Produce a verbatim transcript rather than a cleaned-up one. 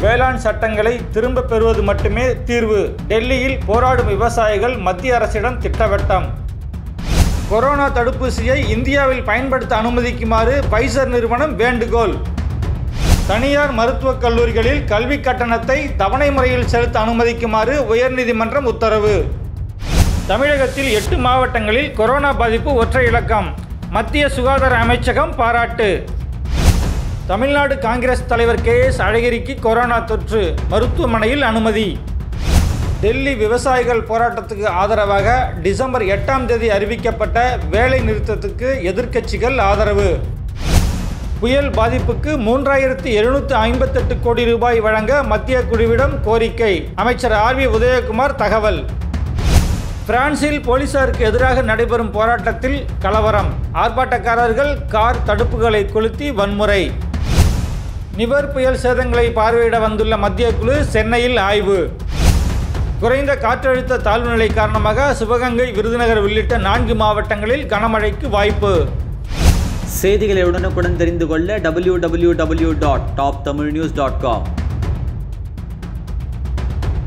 வேளாண் சட்டங்களை திரும்ப பெறுவது மட்டுமே தீர்வு. டெல்லியில் போராடும் விவசாயிகள் மத்திய அரசிடம் திட்டவட்டம். கொரோனா தடுப்பூசியை இந்தியாவில் பயன்படுத்த அனுமதிக்குமாறு பைசர் நிறுவனம் வேண்டுகோள். தனியார் மருத்துவக் கல்லூரிகளில் கல்வி கட்டணத்தை தவணை முறையில் செலுத்த அனுமதிக்குமாறு உயர்நீதிமன்றம் உத்தரவு. தமிழகத்தில் எட்டு மாவட்டங்களில் கொரோனா பாதிப்பு ஒற்றை இலக்கம். மத்திய சுகாதார அமைச்சகம் பாராட்டு. தமிழ்நாடு காங்கிரஸ் தலைவர் கே எஸ் அழகிரிக்கு கொரோனா தொற்று, மருத்துவமனையில் அனுமதி. டெல்லி விவசாயிகள் போராட்டத்துக்கு ஆதரவாக டிசம்பர் எட்டாம் தேதி அறிவிக்கப்பட்ட வேலை நிறுத்தத்துக்கு எதிர்க்கட்சிகள் ஆதரவு. புயல் பாதிப்புக்கு மூன்றாயிரத்தி எழுநூற்றி ஐம்பத்தெட்டு கோடி ரூபாய் வழங்க மத்திய குழுவிடம் கோரிக்கை. அமைச்சர் ஆர் வி உதயகுமார் தகவல். பிரான்சில் போலீசாருக்கு எதிராக நடைபெறும் போராட்டத்தில் கலவரம். ஆர்ப்பாட்டக்காரர்கள் கார் தடுப்புகளை கொளுத்தி வன்முறை. நிவர் புயல் சேதங்களை பார்வையிட வந்துள்ள மத்திய குழு சென்னையில் ஆய்வு. குறைந்த காற்றழுத்த தாழ்வு நிலை காரணமாக சிவகங்கை, விருதுநகர் உள்ளிட்ட நான்கு மாவட்டங்களில் கனமழைக்கு வாய்ப்பு. செய்திகளை உடனுக்குடன் தெரிந்து கொள்ள W W W dot Top Tamil News dot com